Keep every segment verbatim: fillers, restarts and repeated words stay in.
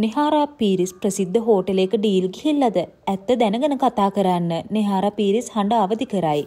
නෙහාරා පීරිස් ප්‍රසිද්ධ හෝටලයක ඩීල් ගිහිල්ලාද? ඇත්ත දැනගෙන කතා කරන්න නෙහාරා පීරිස් හඬ අවදි කරයි.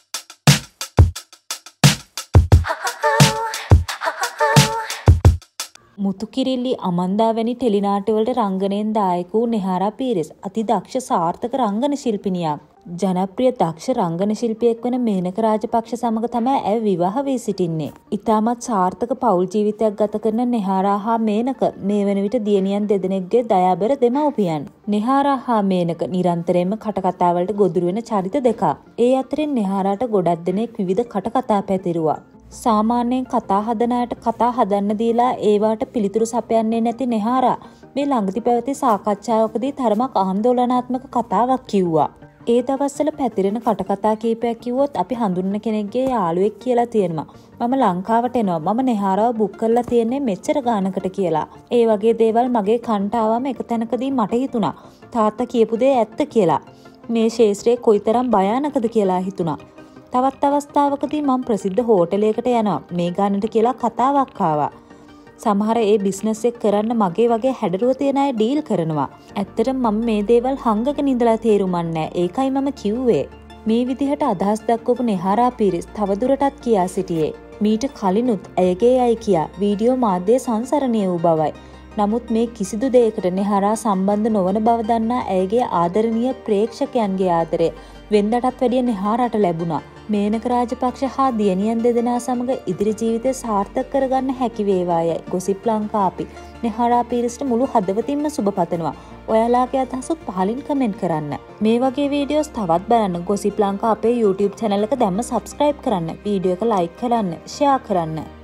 මුතු කිරිල්ලි අමන්දා වැනි ටෙලිනාට්‍යවලට රංගනයෙන් දායක වූ නෙහාරා පීරිස් අතිදක්ෂ සාර්ථක රංගන ශිල්පිනියක්. ජනප්‍රිය දක්ෂ රංගන ශිල්පියෙක් වන මේනක රාජපක්ෂ සමග තමයි ඇය විවාහ වී සිටින්නේ. ඉතාමත් සාර්ථක පෞල් ජීවිතයක් ගත කරන නෙහාරා හා මේනක මේ වන විට දියණියන් දෙදෙනෙක්ගේ දයාබර දෙමව්පියන්. නෙහාරා හා මේනක නිරන්තරයෙන්ම කටකතාවලට ගොදුරු වෙන චරිත දෙකක්. ඒ අතරින් නෙහාරාට ගොඩක් දෙනෙක් විවිධ කටකතා පැතිරුවා. සාමාන්‍යයෙන් කතා හදන අයට කතා හදන්න දීලා ඒවට පිළිතුරු සපයන්නේ නැති නෙහාරා මේ ළඟදි පැවති සාකච්ඡාවකදී තරමක් ආందోලනාත්මක කතාවක් කිව්වා. ඒ දවස්වල පැතිරෙන කටකතා කීපයක් කිව්වොත් අපි හඳුනන කෙනෙක්ගේ යාළුවෙක් කියලා තියෙනවා. මම ලංකාවට එනවා. මම නෙහාරාව බුක් කරලා තියෙන්නේ මෙච්චර ගානකට කියලා. ඒ වගේ දේවල් මගේ කන්ට ආවම එක තැනකදී මට හිතුණා තාත්තා කියපු දේ ඇත්ත කියලා. මේ ශේෂ්ත්‍රයේ කොයිතරම් භයානකද කියලා හිතුණා. තවත් අවස්ථාවකදී මම ප්‍රසිද්ධ හෝටලයකට යනවා මේ ගානට කියලා කතාවක් ආවා. සමහර ඒ බිස්නස් එක කරන්න මගේ වගේ හැඩරුව තියෙන අය ඩීල් කරනවා. ඇත්තටම මම මේ දේවල් හංගගෙන ඉඳලා තේරුම්න්නේ නැහැ. ඒකයි මම කිව්වේ. මේ විදිහට අදහස් දක්වපු නෙහාරා පීරිස් තවදුරටත් කියා සිටියේ. මීට කලිනුත් ඇයගේ අය කියා වීඩියෝ මාධ්‍යයේ සංසරණය වූ බවයි. නමුත් මේ කිසිදු දෙයකට නෙහාරා සම්බන්ධ නොවන බව දන්නා ඇයගේ ආදරණීය ප්‍රේක්ෂකයන්ගේ ආදරය වෙනදටත් වැඩිය නෙහාරාට ලැබුණා. මේනක රාජපක්ෂ හා දියණියන් දෙදෙනා සමග ඉදිරි ජීවිතය සාර්ථක කරගන්න හැකි වේවායයි ගොසිප් ලංකා අපි නෙහාරා පීරිස්ට මුළු හදවතින්ම සුබ පතනවා. ඔයාලාගේ අදහසත් පහලින් කමෙන්ට් කරන්න. මේ වගේ වීඩියෝස් තවත් බලන්න ගොසිප් ලංකා අපේ YouTube channel එක දැම්ම subscribe කරන්න. වීඩියෝ එක like කරන්න, share කරන්න.